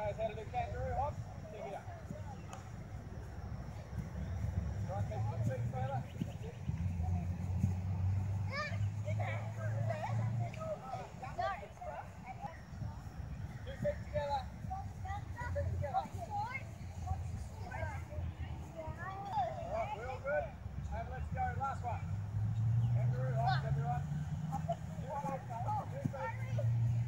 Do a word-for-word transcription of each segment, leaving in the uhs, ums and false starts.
knows how to do kangaroo hops? Check it out. Right, keep your feet further. Two feet together. Two feet together. Alright, real good. And let's go. Last one. Kangaroo hops, everyone. Two feet. Two feet.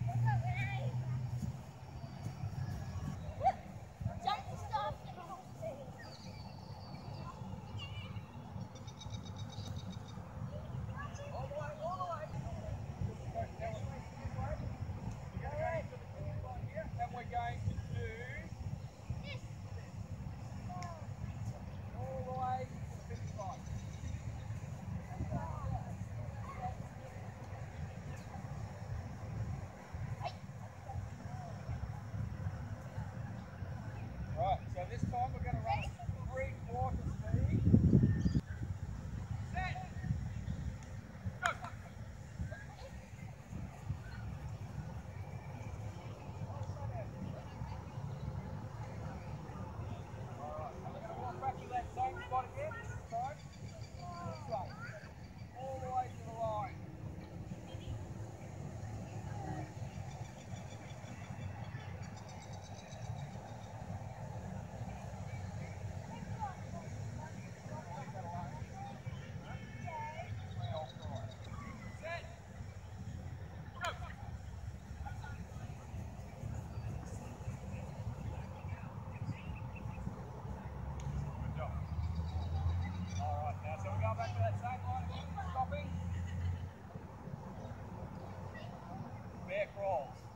Right, so this time we're going to run three quarter speed. Set. Go. Alright, and we're going to walk back to that same spot again. This time. This way. All the way to the line. Back to that same line again, stopping. Bear crawls.